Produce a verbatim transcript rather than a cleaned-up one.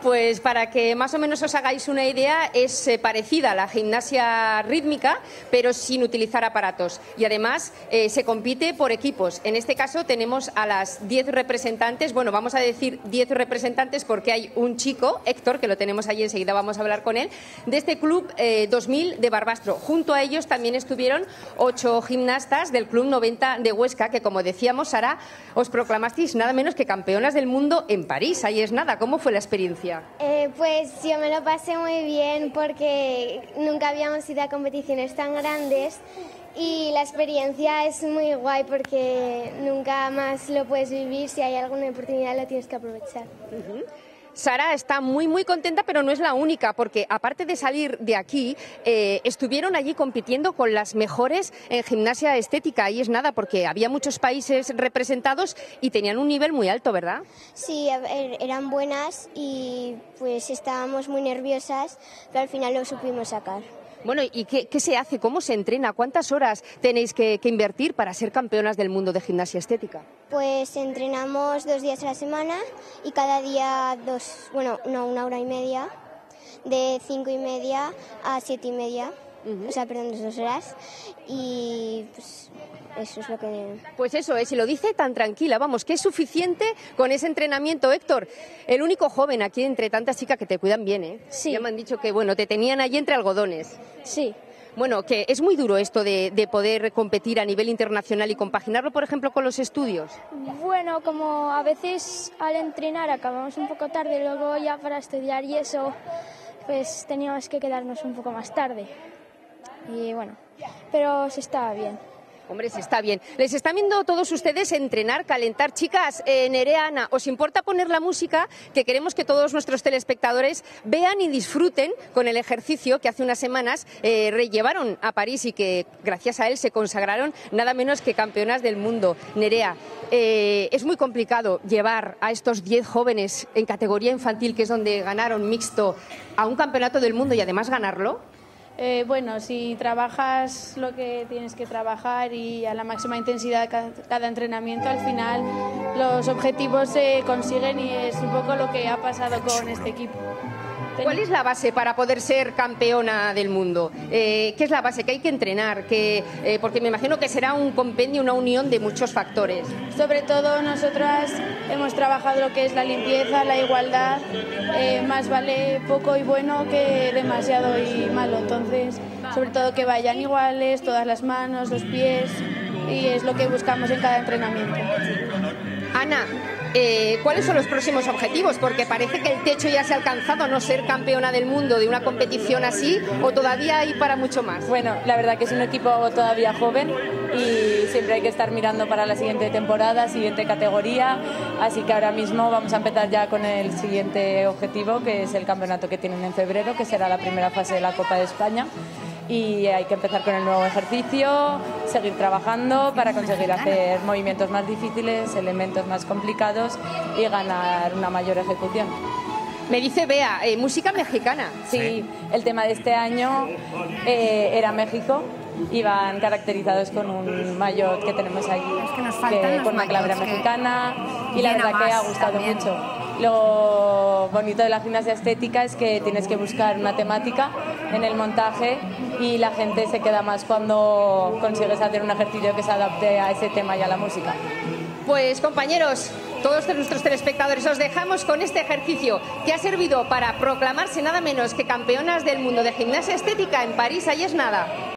Pues para que más o menos os hagáis una idea, es eh, parecida a la gimnasia rítmica, pero sin utilizar aparatos. Y además eh, se compite por equipos. En este caso tenemos a las diez representantes, bueno, vamos a decir diez representantes porque hay un chico, Héctor, que lo tenemos allí enseguida, vamos a hablar con él, de este Club eh, dos mil de Barbastro. Junto a ellos también estuvieron ocho gimnastas del Club noventa de Huesca, que como decíamos, Sara, os proclamasteis nada menos que campeonas del mundo en París. Ahí es nada. ¿Cómo fue la experiencia? Eh, pues yo me lo pasé muy bien porque nunca habíamos ido a competiciones tan grandes y la experiencia es muy guay porque nunca más lo puedes vivir. Si hay alguna oportunidad lo tienes que aprovechar. Uh-huh. Sara está muy muy contenta, pero no es la única, porque aparte de salir de aquí, eh, estuvieron allí compitiendo con las mejores en gimnasia estética. Y es nada, porque había muchos países representados y tenían un nivel muy alto, ¿verdad? Sí, eran buenas y pues estábamos muy nerviosas, pero al final lo supimos sacar. Bueno, ¿y qué, qué se hace? ¿Cómo se entrena? ¿Cuántas horas tenéis que, que invertir para ser campeonas del mundo de gimnasia estética? Pues entrenamos dos días a la semana y cada día dos, bueno, no, una hora y media, de cinco y media a siete y media. Uh-huh. O sea, perdón, dos horas. Y pues eso es lo que... Pues eso es, y lo dice tan tranquila, vamos, que es suficiente con ese entrenamiento. Héctor, el único joven aquí entre tantas chicas que te cuidan bien, ¿eh? Sí. Ya me han dicho que, bueno, te tenían allí entre algodones. Sí. Bueno, que es muy duro esto de, de poder competir a nivel internacional y compaginarlo, por ejemplo, con los estudios. Bueno, como a veces al entrenar acabamos un poco tarde, luego ya para estudiar y eso, pues teníamos que quedarnos un poco más tarde. Y bueno, pero se estaba bien. Hombre, se está bien. Les están viendo todos ustedes entrenar, calentar. Chicas, eh, Nerea, Ana, ¿os importa poner la música? Que queremos que todos nuestros telespectadores vean y disfruten con el ejercicio que hace unas semanas eh, rellevaron a París y que gracias a él se consagraron nada menos que campeonas del mundo. Nerea, eh, es muy complicado llevar a estos diez jóvenes en categoría infantil, que es donde ganaron mixto, a un campeonato del mundo y además ganarlo. Eh, bueno, si trabajas lo que tienes que trabajar y a la máxima intensidad cada, cada entrenamiento, al final los objetivos se consiguen y es un poco lo que ha pasado con este equipo. ¿Cuál es la base para poder ser campeona del mundo? Eh, ¿Qué es la base? ¿Qué hay que entrenar? ¿Qué, eh, porque me imagino que será un compendio, una unión de muchos factores. Sobre todo nosotras hemos trabajado lo que es la limpieza, la igualdad. Eh, más vale poco y bueno que demasiado y malo. Entonces, sobre todo que vayan iguales, todas las manos, los pies, y es lo que buscamos en cada entrenamiento. Ana, eh, ¿cuáles son los próximos objetivos? Porque parece que el techo ya se ha alcanzado, no ser campeona del mundo de una competición así, o todavía hay para mucho más. Bueno, la verdad que es un equipo todavía joven y siempre hay que estar mirando para la siguiente temporada, siguiente categoría, así que ahora mismo vamos a empezar ya con el siguiente objetivo, que es el campeonato que tienen en febrero, que será la primera fase de la Copa de España. Y hay que empezar con el nuevo ejercicio, seguir trabajando para conseguir hacer movimientos más difíciles, elementos más complicados y ganar una mayor ejecución. Me dice Bea, eh, música mexicana. Sí, el tema de este año eh, era México. Iban caracterizados con un maillot que tenemos allí, que que, con una clavera mexicana, y la verdad que ha gustado también mucho. Lo bonito de la gimnasia estética es que tienes que buscar una temática en el montaje y la gente se queda más cuando consigues hacer un ejercicio que se adapte a ese tema y a la música. Pues compañeros, todos nuestros telespectadores, os dejamos con este ejercicio que ha servido para proclamarse nada menos que campeonas del mundo de gimnasia estética en París. Ahí es nada.